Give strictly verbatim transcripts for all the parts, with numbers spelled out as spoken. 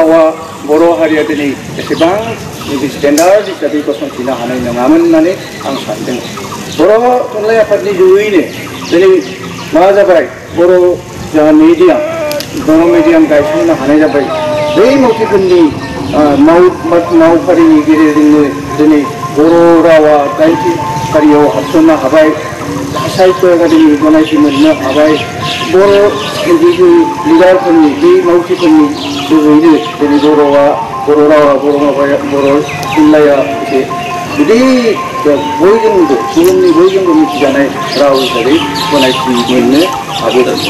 रावा बर' हारिया दिनै एसेबां स्टेन्डार्ड हिसाबै गसंथिनो हानाय नङामोन होननानै आं सानदों। बर' थुनलाइ आफादनि जुयैनो दिनै मा जाबाय बर' जोंहा मिडियाम बर' मिडियाम गायसननो हानाय जाबाय। बै मौथिफोरनि मावफारिनि गेजेरजोंनो दिनै बर' रावा दाइनथि फारियाव हाबसननो हाबाय। साहित्य एकाडेमि गनायथि मोननो हाबाय। बर' जिथु लिडारफोरनि बै मावथिफोरनि जोहैनो दिनै बर'आ बर' रावा बर' माबाया बर' थुनलाइया एसे गिदिर बयजोंबो बुहुमनि बयजोंबो मिथिजानाय राव हिसाबै गनायथि मोननो हाबोदों।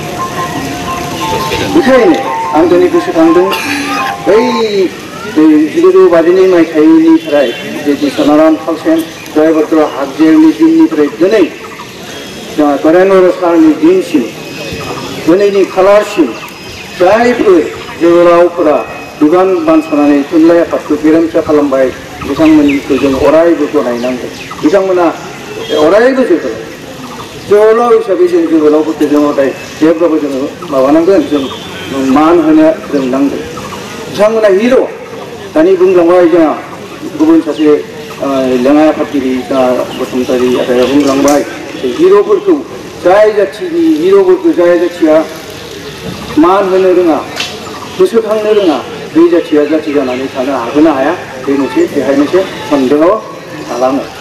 बेखायनो आं दिनै गोसोखांदों बै जिगुजौ बाजिनै मायथाइनिफ्राय जे सनाराम फावसेन जयभद्र हागजेरनि दिननिफ्राय दिनै जोंहा गरायनर सारनि दिनसिम दिनैनि खालारसिम जायफोर जोहोलावफोरा बिबान बानस'नानै थुनलाइ आफादखौ गेरेमसा खालामबाय बिथांमोनखौ जों अरायबो गनायनांगोन। बिथांमोना अरायबो जोहोलाव जोहोलाव हिसाबै जों जोहोलावफोरखौ जों हदाय जेब्लाबो जोङो माबानांगोन जों मान होनो रोंनांगोन। बिथांमोना हिर' दानि बुंलांबाय जोंहा गुबुन सासे लेङाइ आफादगिरि जोंहा बसुमतारी आदाया बुंलांबाय हिर'फोरखौ जाय जाथिनि हिर'फोरखौ जाय जाथिया मान होनो रोङा गोसोखांनो रोङा बे जाथिया जाथि जानानै थानो हागोन ना हाया बे मोनसे बेहाय मोनसे सन्देह खालामो।